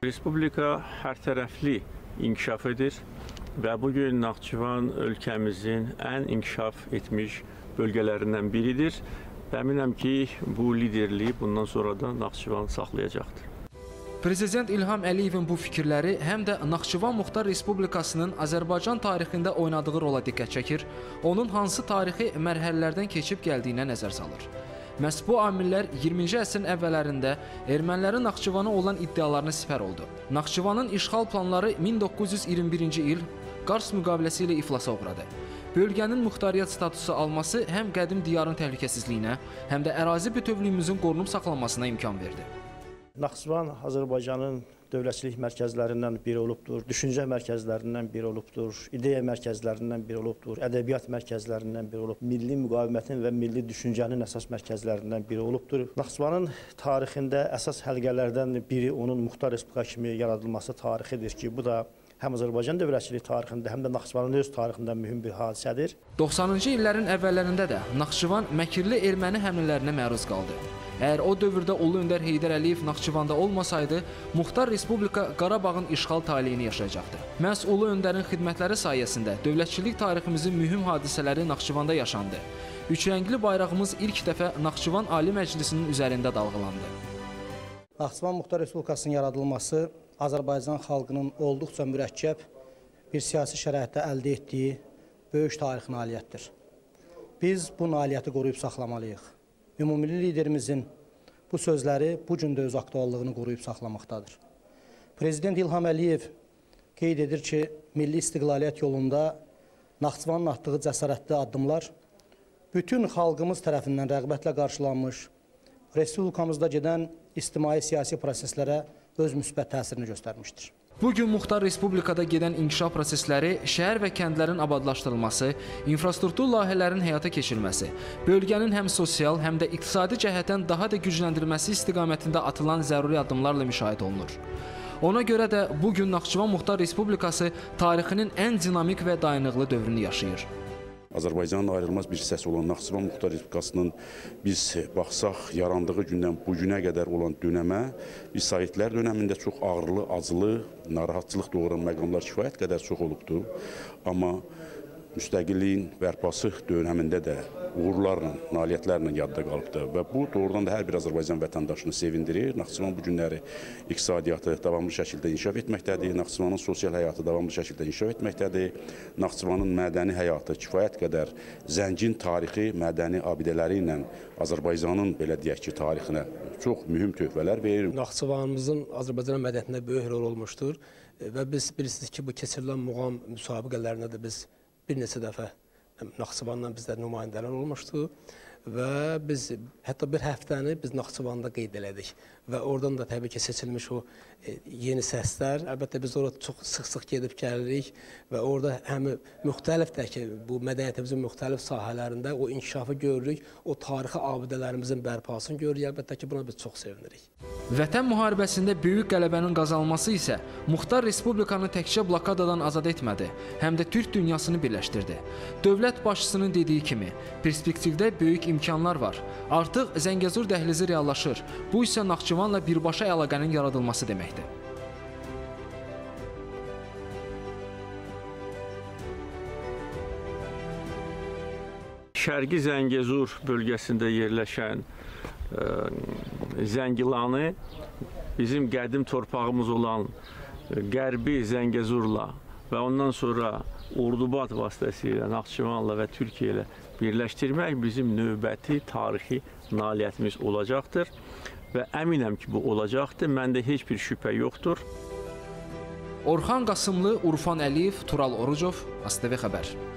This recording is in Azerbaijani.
Respublika hər tərəfli inkişaf edir və bugün Naxçıvan ölkəmizin ən inkişaf etmiş bölgələrindən biridir. Əminəm ki, bu liderliyi bundan sonra da Naxçıvan saxlayacaqdır. Prezident İlham Əliyevin bu fikirləri həm də Naxçıvan Muxtar Respublikasının Azərbaycan tarixində oynadığı rola diqqət çəkir, onun hansı tarixi mərhələlərdən keçib gəldiyinə nəzər salır. Məhz bu amillər 20-ci əsrin əvvəllərində ermənilərin Naxçıvana olan iddialarını sipər oldu. Naxçıvanın işğal planları 1921-ci il Qars müqaviləsi ilə iflasa uğradı. Bölgənin muxtariyyət statusu alması həm qədim diyarın təhlükəsizliyinə, həm də ərazi bütövlüyümüzün qorunub saxlanmasına imkan verdi. Naxçıvan Azərbaycanın dövlətçilik mərkəzlərindən biri olubdur, düşüncə mərkəzlərindən biri olubdur, ideya mərkəzlərindən biri olubdur, ədəbiyyat mərkəzlərindən biri olubdur, milli müqavimətin və milli düşüncənin əsas mərkəzlərindən biri olubdur. Naxçıvanın tarixində əsas həlqələrdən biri onun Muxtar Respublika kimi yaradılması tarixidir ki, bu da həm Azərbaycan dövlətçilik tarixində, həm də Naxçıvanın öz tarixində mühüm bir hadisədir. 90-cı illərin əvvəllərində də Naxçıvan məkirli erməni həmlələrinə məruz qaldı. Əgər o dövrdə Ulu Öndər Heydər Əliyev Naxçıvanda olmasaydı, Muxtar Respublika Qarabağın işğal taleyini yaşayacaqdı. Məhz Ulu Öndərin xidmətləri sayəsində dövlətçilik tariximizin mühüm hadisələri Naxçıvanda yaşandı. Üçrəngli bayrağımız ilk dəfə Naxçıvan Ali Məclisinin üzərində dalğalandı. Naxçıvan Muxtar Respublikasının yaradılması Azərbaycan xalqının olduqca mürəkkəb bir siyasi şəraitdə əldə etdiyi böyük tarixi nailiyyətdir. Biz bu nailiyyəti qoruyub saxlamalıyıq. Ümumilli liderimizin bu sözləri bu gün də öz aktuallığını qoruyub saxlamaqdadır. Prezident İlham Əliyev qeyd edir ki, milli istiqlaliyyət yolunda Naxçıvanın atdığı cəsarətli addımlar bütün xalqımız tərəfindən rəğbətlə qarşılanmış, Respublikamızda gedən ictimai-siyasi proseslərə öz müsbət təsirini göstərmişdir. Bugün Muxtar Respublikada gedən inkişaf prosesləri, şəhər və kəndlərin abadlaşdırılması, infrastruktur layihələrinin həyata keçirilməsi, bölgənin həm sosial, həm də iqtisadi cəhətdən daha da gücləndirilməsi istiqamətində atılan zəruri addımlarla müşahidə olunur. Ona görə də bugün Naxçıvan Muxtar Respublikası tarixinin ən dinamik və dayanıqlı dövrünü yaşayır. Azərbaycanın ayrılmaz bir hissəsi olan Naxçıvan Muxtar Respublikasının biz baxsaq, yarandığı gündən bu günə qədər olan dönəmə, biz Sovetlər dönəmində çox ağırlı, acılı, narahatçılıq doğuran məqamlar kifayət qədər çox olubdur. Amma müstəqilliyin bərpası dönəmində də uğurlarla, nailiyyətlərlə yadda qalıbdır və bu doğrudan da hər bir Azərbaycan vətəndaşını sevindirir. Naxçıvan bu günləri iqtisadiyyatı davamlı şəkildə inkişaf etməkdədir, Naxçıvanın sosial həyatı davamlı şəkildə inkişaf etməkdədir, Naxçıvanın mədəni həyatı kifayət qədər zəngin tarixi, mədəni abidələri ilə Azərbaycanın, belə deyək ki, tarixinə çox mühüm töhfələr verir. Naxçıvanımızın Azərbaycan mədəniyyətində böyük rol olmuşdur və biz bilirsiniz ki, bu keçirilən muğam müsabiqələrində də biz bir neçə dəfə Naxçıvandan bizdə nümayəndələr olmuşdu və biz hətta bir həftəni biz Naxçıvanda qeyd elədik və oradan da təbii ki seçilmiş o yeni səslər. Əlbəttə biz orada çox sıx-sıx gedib gəlirik və orada həm müxtəlif də ki, bu mədəniyyətimizin müxtəlif sahələrində o inkişafı görürük, o tarixi abidələrimizin bərpasını görürük. Əlbəttə ki, buna biz çox sevinirik. Vətən müharibəsində böyük qələbənin qazanılması isə Muxtar Respublikanı təkcə blokadadan azad etmədi, həm də Türk dünyasını birləşdirdi. Dövlət başçısının dediyi kimi, perspektivdə böyük imkanlar var. Artıq Zəngəzur dəhlizi reallaşır. Bu isə Naxçıvanla birbaşa əlaqənin yaradılması deməkdir. Şərqi Zəngəzur bölgəsində yerləşən Zəngilanı bizim qədim torpağımız olan Qərbi Zəngəzurla və ondan sonra Ordubad vasitəsilə Naxçıvanla və Türkiyə ilə birləşdirmək bizim növbəti tarixi nailiyyətimiz olacaqdır və əminəm ki, bu olacaqdır. Məndə heç bir şübhə yoxdur. Orxan Qasımlı, Urfan Əliyev, Tural Orucov, ASTV Xəbər.